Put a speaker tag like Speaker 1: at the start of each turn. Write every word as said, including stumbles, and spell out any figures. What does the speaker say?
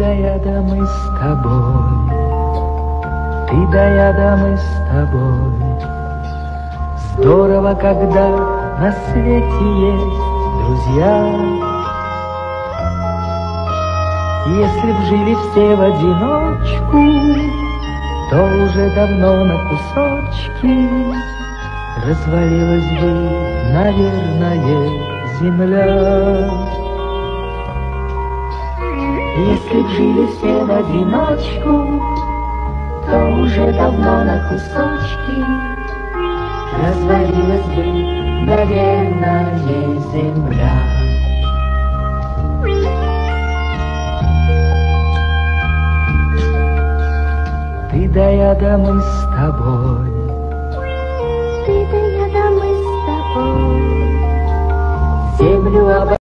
Speaker 1: да я да мы с тобой, ты да я да мы с тобой. Здорово, когда на свете есть друзья. Если б жили все в одиночку, то уже давно на кусочки развалилась бы, наверное, земля. Если б жили все в одиночку, то уже давно на кусочки развалилась бы, наверное, земля. Ты да я да мы с тобой,
Speaker 2: ты да я да мы с тобой.
Speaker 1: землю обо